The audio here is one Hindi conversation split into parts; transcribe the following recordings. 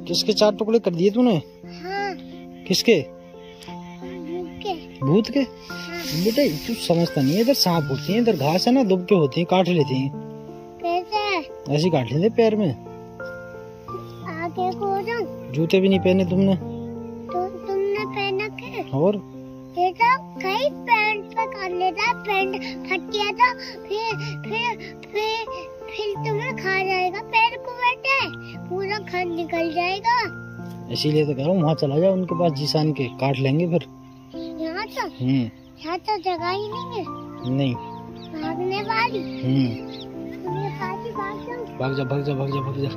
किसके 4 टुकड़े कर दिए तूने? हाँ। किसके? भूत के? हाँ। बेटे तू समझता नहीं है, इधर सांप होती है, इधर घास है ना, दुब के होती है, काट लेती हैं। कैसे? ऐसी काट लेते पैर में। आगे को जाऊं? जूते भी नहीं पहने तुमने। तुमने पहना के? और ये तो कहीं पैंट पे कर लेता है, पैंट फट गया तो फिर तुम्हें खा जाएगा पैर को बेटे, पूरा खा निकल जाएगा। इसीलिए तो कह रहा हूँ वहाँ चला जाओ उनके पास, जीसान के काट लेंगे फिर। यहाँ तो जगह ही नहीं है। नहीं भागने वाली। भाग जा भाग जा भाग जा भाग जा।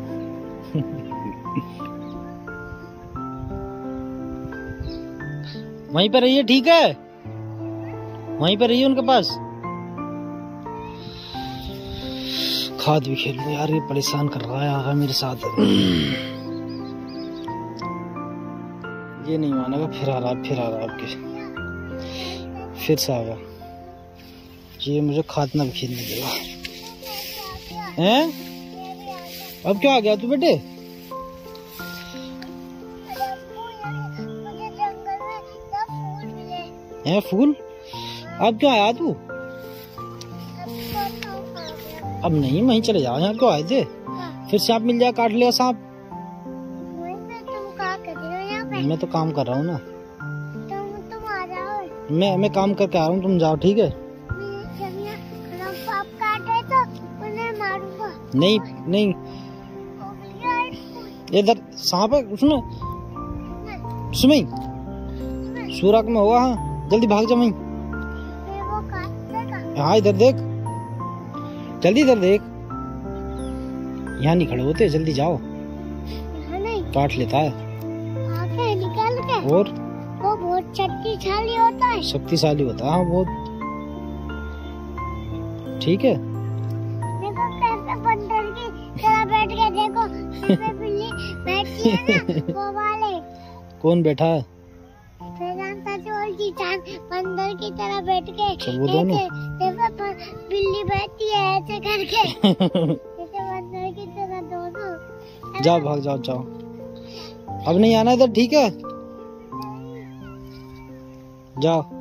वहीं पर रहिए, ठीक है? वहीं पर रहिए उनके पास। खाद भी खेल लो यार, ये परेशान कर रहा है आगा मेरे साथ। ये नहीं मानेगा, फिर आ रहा आपके, फिर से आ गया। ये मुझे खाद ना भी खेलने देगा। हैं? अब क्यों आ गया तू बेटे? हैं फूल? अब क्यों आया तू? अब नहीं, वहीं चले जाओ, यहाँ क्यों आए थे? फिर सांप मिल जाए, काट लिया सांप। मैं तो काम कर रहा हूँ ना। तुम आ जाओ। मैं काम करके आ रहा हूँ, तुम जाओ, ठीक है? काटे तो उन्हें मारूंगा। नहीं नहीं, इधर सांप है उसमें, सुराख में होगा। हाँ जल्दी भाग जा वहीं। हाँ इधर देख, जल्दी इधर देख। यहाँ नहीं खड़े होते, जल्दी जाओ। काट लेता है। निकल के। और वो बहुत शक्तिशाली होता है। शक्तिशाली होता है, हाँ बहुत। ठीक है। देखो कैसे बंदर की तरह बैठ के, देखो बिल्ली बैठी है ना, वो वाले। कौन बैठा है? बंदर की तरह बैठ के। वो दोनों? देखो बिल्ली बैठी है ऐसे करके। जैसे बंदर की तरह दोनों। जाओ भाग जाओ जाओ, अब नहीं आना इधर, ठीक है? जाओ।